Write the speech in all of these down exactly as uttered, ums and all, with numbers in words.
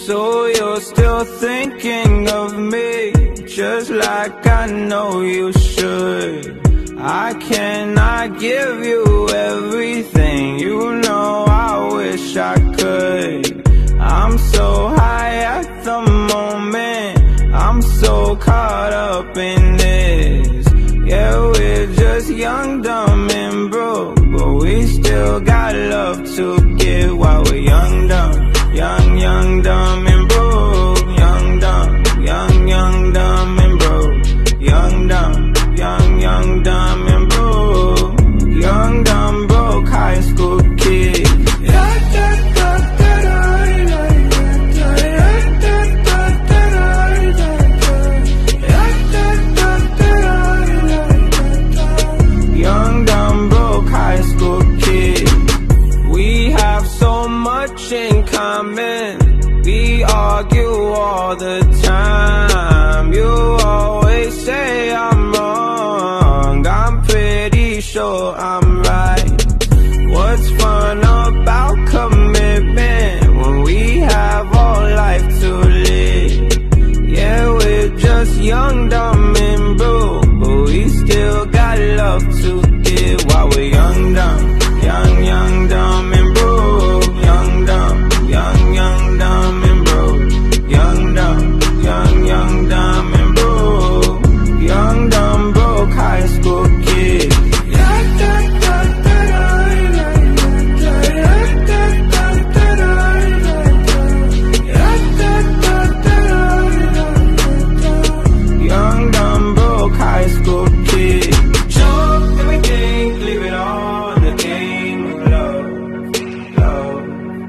So you're still thinking of me, just like I know you should. I cannot give you everything, you know I wish I could. I'm so high at the moment, I'm so caught up in this. Yeah, we're just young, dumb, and broke, but we still got love to give while we're young, dumb. Young, young, dumb, and broke. Young, dumb, young, young, dumb, and broke. Young, dumb, young, young, dumb, and broke. Young, dumb, broke high school kid. Young, dumb, broke high school kid. We have so much in common. We argue all the time. You always say I'm wrong, I'm pretty sure I'm right. What's fun about commitment when we have all life to live? Yeah, we're just young, dumb, and broke, but we still got love to give while we're young, dumb. Young, young, dumb, and broke. Young, dumb, young, young, dumb, and broke. Young, dumb, young, young, dumb, and broke. Young, dumb, broke high school kid. Young, dumb, broke high school kid. Drop everything, leave it on the game of love, love.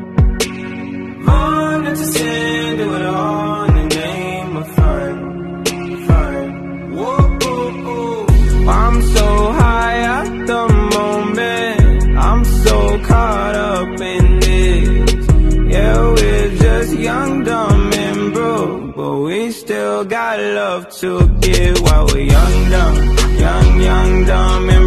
Run into sin, do it all in the name of fun, fun. Whoa, whoa, whoa. I'm so high at the moment, I'm so caught up in this. Yeah, we're just young, dumb, and broke, but we still got love to give while we're young, dumb, young, young, dumb, and